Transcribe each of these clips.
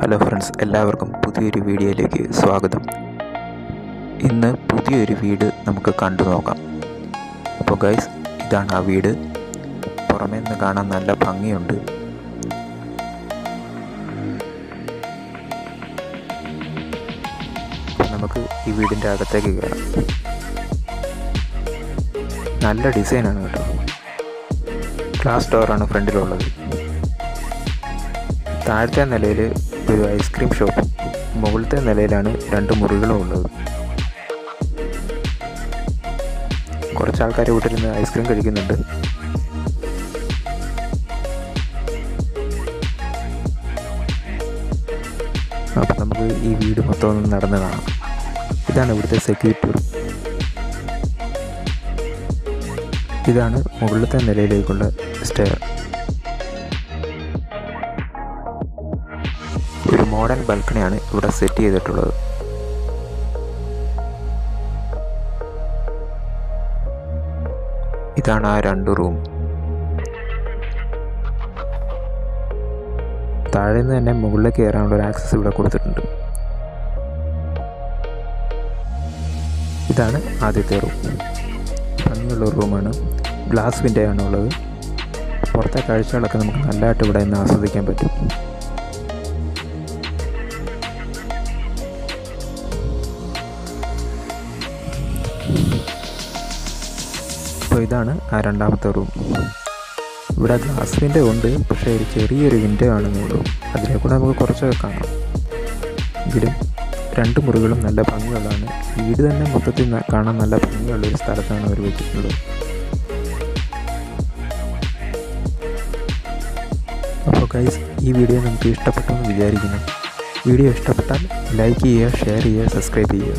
Hello friends, എല്ലാവർക്കും പുതിയൊരു വീഡിയോയിലേക്ക് സ്വാഗതം. ഇന്ന് പുതിയൊരു വീട് നമുക്ക് കണ്ടു നോക്കാം. അപ്പോൾ ഗൈസ്, ഇതാണ് ആ വീട്. പുറമേ നിന്ന് കാണാൻ നല്ല ഭംഗിയുണ്ട്. നമുക്ക് ഈ വീടിൻ്റെ അകത്തേക്ക് കയറാം. നല്ല ഡിസൈനാണ് കേട്ടോ. ഗ്ലാസ് ഡോറാണ് ഫ്രണ്ടിലുള്ളത്. താഴത്തെ നിലയിൽ ഒരു ഐസ്ക്രീം ഷോപ്പും മുകളിലത്തെ നിലയിലാണ് 2 മുറികളും ഉള്ളത്. കുറച്ച് ആൾക്കാർ വീട്ടിലിരുന്ന് ഐസ്ക്രീം കഴിക്കുന്നുണ്ട്. അപ്പം നമുക്ക് ഈ വീട് മൊത്തം ഒന്ന് നടന്ന് കാണാം. ഇതാണ് ഇവിടുത്തെ സെക്യൂരിറ്റി റൂം. ഇതാണ് മുകളിലത്തെ നിലയിലേക്കുള്ള സ്റ്റെയർ. ഒരു മോഡേൺ ബാൽക്കണിയാണ് ഇവിടെ സെറ്റ് ചെയ്തിട്ടുള്ളത്. ഇതാണ് ആ 2 റൂം. താഴെ നിന്ന് തന്നെ മുകളിലേക്ക് കയറാനുള്ള ഒരു ആക്സസ് ഇവിടെ കൊടുത്തിട്ടുണ്ട്. ഇതാണ് ആദ്യത്തെ റൂം. ഭംഗിയുള്ള റൂമാണ്. ഗ്ലാസ് വിൻഡോ ആണുള്ളത്. പുറത്തെ കാഴ്ചകളൊക്കെ നമുക്ക് നല്ലതായിട്ട് ഇവിടെ നിന്ന് ആസ്വദിക്കാൻ പറ്റും. അപ്പോൾ ഇതാണ് ആ 2ാമത്തെ റൂം. ഇവിടെ ഗ്ലാസ് വിൻഡോ ഉണ്ട്, പക്ഷേ ഒരു ചെറിയൊരു വിൻഡോ ആണെന്നേ ഉള്ളൂ. അതിലെ കൂടെ നമുക്ക് കുറച്ചൊക്കെ കാണാം. എങ്കിലും 2 മുറികളും നല്ല ഭംഗിയുള്ളതാണ്. വീട് തന്നെ മൊത്തത്തിൽ കാണാൻ നല്ല ഭംഗിയുള്ളൊരു സ്ഥലത്താണ് അവർ വെച്ചിട്ടുള്ളത്. അപ്പോൾ ഗൈസ്, ഈ വീഡിയോ നമുക്ക് ഇഷ്ടപ്പെട്ടെന്ന് വിചാരിക്കുന്നു. വീഡിയോ ഇഷ്ടപ്പെട്ടാൽ ലൈക്ക് ചെയ്യുക, ഷെയർ ചെയ്യുക, സബ്സ്ക്രൈബ് ചെയ്യുക.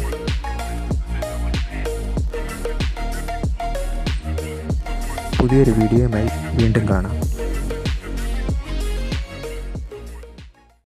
പുതിയൊരു വീഡിയോയുമായി വീണ്ടും കാണാം.